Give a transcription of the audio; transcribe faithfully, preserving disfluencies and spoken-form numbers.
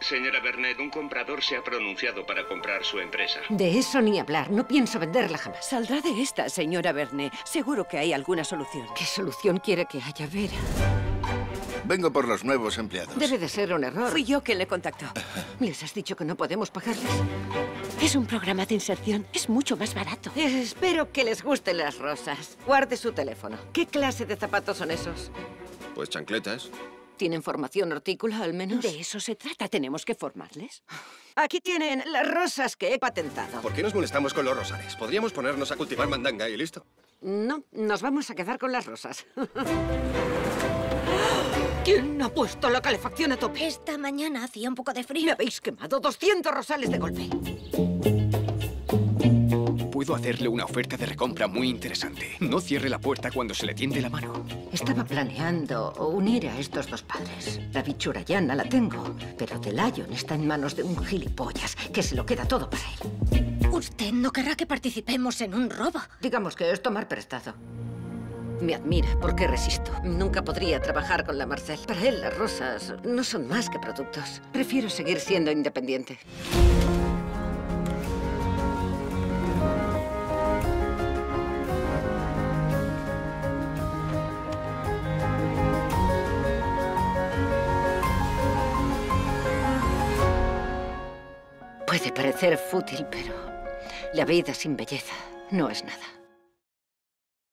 Señora Vernet, un comprador se ha pronunciado para comprar su empresa. De eso ni hablar. No pienso venderla jamás. Saldrá de esta, señora Vernet. Seguro que hay alguna solución. ¿Qué solución quiere que haya, Vera? Vengo por los nuevos empleados. Debe de ser un error. Fui yo quien le contactó. ¿Les has dicho que no podemos pagarles? Es un programa de inserción. Es mucho más barato. Eh, espero que les gusten las rosas. Guarde su teléfono. ¿Qué clase de zapatos son esos? Pues chancletas. ¿Tienen formación hortícola, al menos? De eso se trata. Tenemos que formarles. Aquí tienen las rosas que he patentado. ¿Por qué nos molestamos con los rosales? Podríamos ponernos a cultivar mandanga y listo. No, nos vamos a quedar con las rosas. ¿Quién ha puesto la calefacción a tope? Esta mañana hacía un poco de Me frío. habéis quemado doscientos rosales de golpe. Puedo hacerle una oferta de recompra muy interesante. No cierre la puerta cuando se le tiende la mano. Estaba planeando unir a estos dos padres. La bichura llana la tengo, pero The Lion está en manos de un gilipollas que se lo queda todo para él. Usted no querrá que participemos en un robo. Digamos que es tomar prestado. Me admira porque resisto. Nunca podría trabajar con la Marcel. Para él las rosas no son más que productos. Prefiero seguir siendo independiente. Puede parecer fútil, pero la vida sin belleza no es nada.